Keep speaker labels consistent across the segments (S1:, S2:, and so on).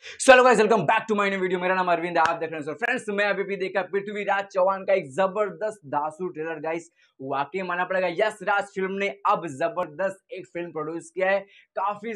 S1: चलो guys, welcome back to my new video. मेरा नाम अरविंद है, आप देख रहे हैं। फ्रेंड्स, मैं अभी भी देखा पृथ्वीराज चौहान का एक जबरदस्त धांसू ट्रेलर। गाइस, वाकई मानना पड़ेगा, यस राज फिल्म ने अब जबरदस्त एक फिल्म प्रोड्यूस किया है। काफी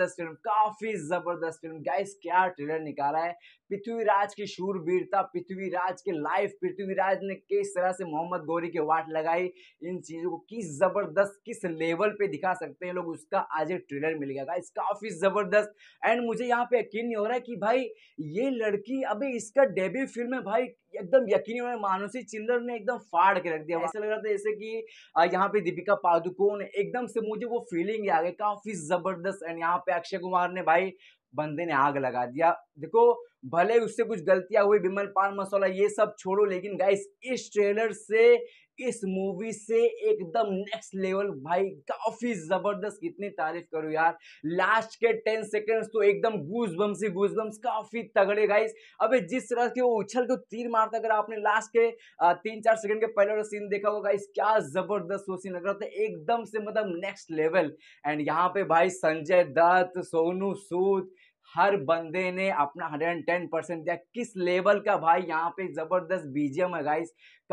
S1: जबरदस्त फिल्म गाइस। क्या ट्रेलर निकाला है। पृथ्वीराज की शूरवीरता, पृथ्वीराज के लाइफ, पृथ्वीराज ने किस तरह से मोहम्मद गौरी के वाट लगाई, इन चीजों को किस जबरदस्त किस लेवल पे दिखा सकते हैं लोग, उसका आज एक ट्रेलर मिल गया गाइस। काफी जबरदस्त। एंड मुझे यहाँ पे यकीन नहीं हो रहा है कि भाई ये लड़की अभी इसका डेब्यू फिल्म है भाई। एकदम यकीन नहीं हो रहा है। मानुषी चिल्लर ने एकदम फाड़ के रख दिया। ऐसा लग रहा था जैसे कि यहाँ पे दीपिका पादुकोण, एकदम से मुझे वो फीलिंग आ गई। काफी जबरदस्त। एंड यहाँ पे अक्षय कुमार ने भाई, बंदे ने आग लगा दिया। देखो, भले उससे कुछ गलतियां हुई, विमल पान मसाला ये सब छोड़ो, लेकिन गाइस इस ट्रेलर से, इस मूवी से एकदम नेक्स्ट लेवल भाई। काफी जबरदस्त। कितनी तारीफ करूं यार। लास्ट के 10 सेकंड्स तो एकदम गूज बम्स काफी तगड़े गाइस। अबे जिस तरह के वो उछल के तीर मारता, अगर आपने लास्ट के 3-4 सेकंड के पहले वाला सीन देखा होगा गाइस, क्या जबरदस्त वो सीन लग रहा था एकदम से, मतलब नेक्स्ट लेवल। एंड यहाँ पे भाई संजय दत्त, सोनू सूद, हर बंदे ने अपना 110% दिया। किस लेवल का भाई यहाँ पे जबरदस्त बीजीएम है गाइस।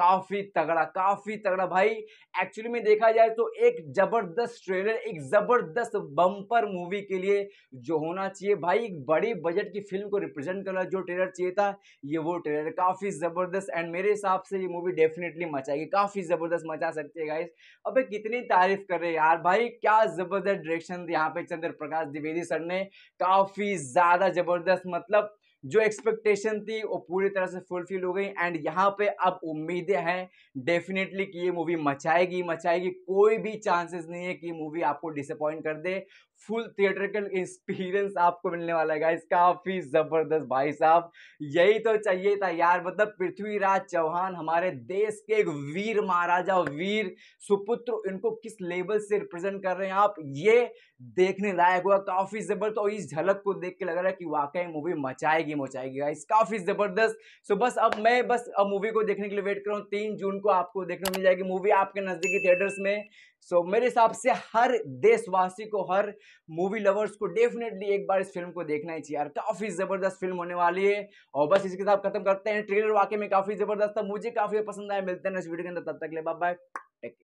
S1: काफी तगड़ा भाई। एक्चुअली में देखा जाए तो एक जबरदस्त ट्रेलर, एक जबरदस्त बम्पर मूवी के लिए जो होना चाहिए भाई, एक बड़ी बजट की फिल्म को रिप्रेजेंट करना जो ट्रेलर चाहिए था, ये वो ट्रेलर। काफी जबरदस्त। एंड मेरे हिसाब से ये मूवी डेफिनेटली मचाएगी, काफी जबरदस्त मचा सकती है गाइस। अबे कितनी तारीफ कर रहे हैं यार भाई। क्या जबरदस्त डायरेक्शन यहाँ पे चंद्र प्रकाश द्विवेदी सर ने। काफी ज्यादा जबरदस्त। मतलब जो एक्सपेक्टेशन थी वो पूरी तरह से फुलफिल हो गई। एंड यहाँ पे अब उम्मीदें हैं डेफिनेटली कि ये मूवी मचाएगी। कोई भी चांसेस नहीं है कि ये मूवी आपको डिसअपॉइंट कर दे। फुल थिएट्रिकल एक्सपीरियंस आपको मिलने वाला है गाइस। काफी जबरदस्त भाई साहब। यही तो चाहिए था यार। मतलब पृथ्वीराज चौहान हमारे देश के एक वीर महाराजा, वीर सुपुत्र, इनको किस लेवल से रिप्रेजेंट कर रहे हैं आप, ये देखने लायक हुआ। काफी जबरदस्त। और इस झलक को देख के लग रहा है कि वाकई मूवी मचाएगी गाइस। काफी जबरदस्त। सो बस अब मूवी को देखने के लिए वेट कर रहा हूँ। 3 जून को आपको देखने मिल जाएगी मूवी आपके नजदीकी थिएटर्स में। सो मेरे हिसाब से हर देशवासी को, हर मूवी लवर्स को डेफिनेटली एक बार इस फिल्म को देखना ही चाहिए यार। काफी जबरदस्त फिल्म होने वाली है। और बस इसके साथ खत्म करते हैं। ट्रेलर वाकई में काफी जबरदस्त था, मुझे काफी पसंद आया। मिलते हैं नेक्स्ट वीडियो के अंदर, तब तक के लिए बाय बाय।